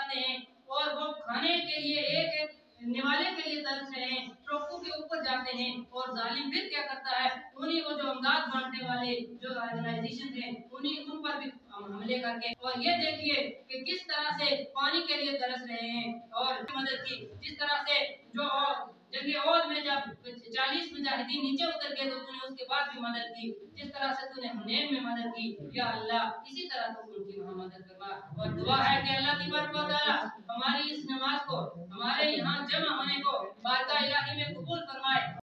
जाते हैं और वो खाने के लिए एक निवाले के लिए तरस रहे हैं, ट्रकों के ऊपर जाते हैं और जालिम फिर क्या करता है, उन्हीं को जो अमदाद बांटने वाले जो ऑर्गेनाइजेशन हैं उन्हीं उन पर भी हमले करके। और ये देखिए कि किस तरह से पानी के लिए तरस रहे हैं और मदद की। जिस तरह से जो जंगे ओहद में जब 40 मुजाहिदीन नीचे उतर गए तो तूने उसके बाद भी मदद की, जिस तरह से तूने हुनैन में मदद की, या अल्लाह इसी तरह तू उनकी वहां मदद फरमा। और दुआ है कि अल्लाह तबारक व तआला हमारी इस नमाज को, हमारे यहाँ जमा होने को बारगाह इलाही में कबूल फरमाए।